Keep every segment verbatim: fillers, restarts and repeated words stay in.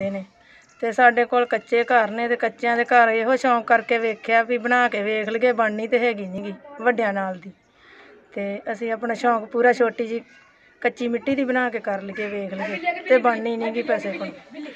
ਜਾਂਦੇ ਨੇ ਤੇ ਸਾਡੇ ਕੋਲ ਕੱਚੇ ਘਰ ਨੇ ਤੇ ਕੱਚਿਆਂ ਦੇ ਘਰ ਇਹੋ ਸ਼ੌਂਕ ਕਰਕੇ ਵੇਖਿਆ ਵੀ ਬਣਾ ਕੇ ਵੇਖ ਲਈਏ, ਬਣਨੀ ਤੇ ਹੈਗੀ ਨਹੀਂ ਗੀ ਵੱਡਿਆਂ ਨਾਲ ਦੀ। ਤੇ ਅਸੀਂ ਆਪਣਾ ਸ਼ੌਂਕ ਪੂਰਾ ਛੋਟੀ ਜੀ ਕੱਚੀ ਮਿੱਟੀ ਦੀ ਬਣਾ ਕੇ ਕਰ ਲਈਏ, ਵੇਖ ਲਈਏ ਤੇ ਬਣਨੀ ਨਹੀਂ ਗੀ ਪੈਸੇ ਕੋਲ।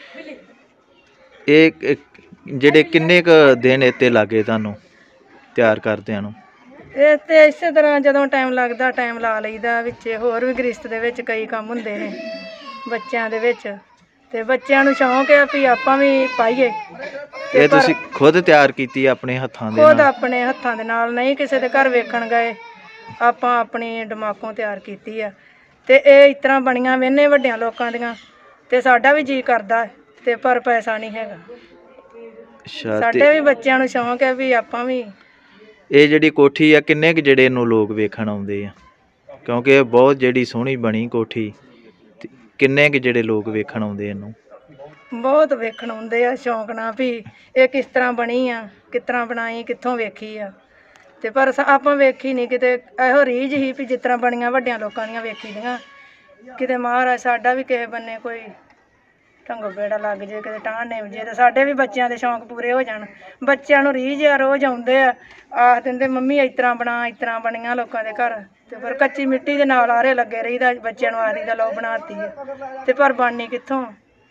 ਇਹ ਜਿਹੜੇ ਕਿੰਨੇ ਕੁ ਦਿਨ ਇੱਥੇ ਲੱਗੇ ਤੁਹਾਨੂੰ ਤਿਆਰ ਕਰਦਿਆਂ ਨੂੰ? ਇਹ ਤੇ ਇਸੇ ਤਰ੍ਹਾਂ ਜਦੋਂ ਟਾਈਮ ਲੱਗਦਾ ਟਾਈਮ ਲਾ ਲਈਦਾ। ਵਿੱਚ ਹੋਰ ਵੀ ਗ੍ਰਿਸ਼ਤ ਦੇ ਵਿੱਚ ਕਈ ਕੰਮ ਹੁੰਦੇ ਨੇ ਬੱਚਿਆਂ ਦੇ ਵਿੱਚ, ਤੇ ਬੱਚਿਆਂ ਨੂੰ ਸ਼ੌਂਕ ਹੈ ਵੀ ਆਪਾਂ ਵੀ ਪਾਈਏ। ਇਹ ਤੁਸੀਂ ਖੁਦ ਤਿਆਰ ਕੀਤੀ ਆਪਣੇ ਹੱਥਾਂ ਦੇ ਖੁਦ ਨਾਲ? ਆਪਣੇ ਹੱਥਾਂ ਦੇ ਨਾਲ, ਨਹੀਂ ਕਿਸੇ ਦੇ ਘਰ ਵੇਖਣ ਗਏ, ਆਪਾਂ ਆਪਣੀ ਦਿਮਾਗੋਂ ਤਿਆਰ ਕੀਤੀ ਆ। ਤੇ ਇਹ ਇਸ ਤਰ੍ਹਾਂ ਬਣੀਆਂ ਵੇਨੇ ਵੱਡਿਆਂ ਲੋਕਾਂ ਦੀਆਂ ਤੇ ਸਾਡਾ ਵੀ ਜੀਅ ਕਰਦਾ ਤੇ ਪਰ ਪੈਸਾ ਨਹੀਂ ਹੈਗਾ। ਸਾਡੇ ਵੀ ਬੱਚਿਆਂ ਨੂੰ ਸ਼ੌਂਕ ਹੈ ਵੀ ਆਪਾਂ ਵੀ। ਇਹ ਜਿਹੜੀ ਕੋਠੀ ਆ ਕਿੰਨੇ ਕੁ ਜਿਹੜੇ ਇਹਨੂੰ ਲੋਕ ਵੇਖਣ ਆਉਂਦੇ ਆ? ਕਿਉਂਕਿ ਇਹ ਬਹੁਤ ਜਿਹੜੀ ਸੋਹਣੀ ਬਣੀ ਕੋਠੀ, ਕਿੰਨੇ ਕੁ ਜਿਹੜੇ ਲੋਕ ਵੇਖਣ ਆਉਂਦੇ ਇਹਨੂੰ? ਬਹੁਤ ਵੇਖਣ ਆਉਂਦੇ ਆ ਸ਼ੌਂਕ ਨਾਲ ਵੀ ਇਹ ਕਿਸ ਤਰ੍ਹਾਂ ਬਣੀ ਆ, ਕਿਸ ਤਰ੍ਹਾਂ ਬਣਾਈ, ਕਿੱਥੋਂ ਵੇਖੀ ਆ। ਤੇ ਪਰ ਆਪਾਂ ਵੇਖੀ ਨਹੀਂ ਕਿਤੇ, ਇਹੋ ਰੀਝ ਹੀ ਵੀ ਜਿਸ ਤਰ੍ਹਾਂ ਬਣੀਆਂ ਵੱਡਿਆਂ ਲੋਕਾਂ ਦੀਆਂ ਵੇਖੀ ਦੀਆਂ। ਕਿਤੇ ਮਹਾਰਾਜ ਸਾਡਾ ਵੀ ਕਿਸੇ ਬੰਨੇ ਕੋਈ ਢੰਗੋ ਬੇੜਾ ਲੱਗ ਜੇ, ਕਿਤੇ ਟਾਹਣ ਨਿਮ ਜੇ, ਤੇ ਸਾਡੇ ਵੀ ਬੱਚਿਆਂ ਦੇ ਸ਼ੌਂਕ ਪੂਰੇ ਹੋ ਜਾਣ। ਬੱਚਿਆਂ ਨੂੰ ਰੀਝ ਆ, ਰੋਜ਼ ਆਉਂਦੇ ਆ, ਆਖ ਦਿੰਦੇ ਮੰਮੀ ਇਸ ਤਰ੍ਹਾਂ ਬਣਾ, ਇਸ ਤਰ੍ਹਾਂ ਬਣੀਆਂ ਲੋਕਾਂ ਦੇ ਘਰ। ਤੇ ਪਰ ਕੱਚੀ ਮਿੱਟੀ ਦੇ ਨਾਲ ਆਰੇ ਲੱਗੇ ਰਹੀਦਾ, ਬੱਚਿਆਂ ਨੂੰ ਆਖਦੀ ਦਾ ਲਓ ਬਣਾਤੀ ਹੈ ਤੇ ਪਰ ਬਣਨੀ ਕਿੱਥੋਂ,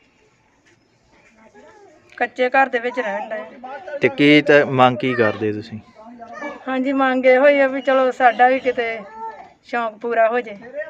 ਕੱਚੇ ਘਰ ਦੇ ਵਿੱਚ ਰਹਿਣ ਡਏ। ਤੇ ਕੀ ਤਾਂ ਮੰਗ ਕੀ ਕਰਦੇ ਤੁਸੀਂ? ਹਾਂਜੀ ਮੰਗ ਇਹੋ ਹੀ ਆ ਵੀ ਚਲੋ ਸਾਡਾ ਵੀ ਕਿਤੇ ਸ਼ੌਂਕ ਪੂਰਾ ਹੋ ਜੇ।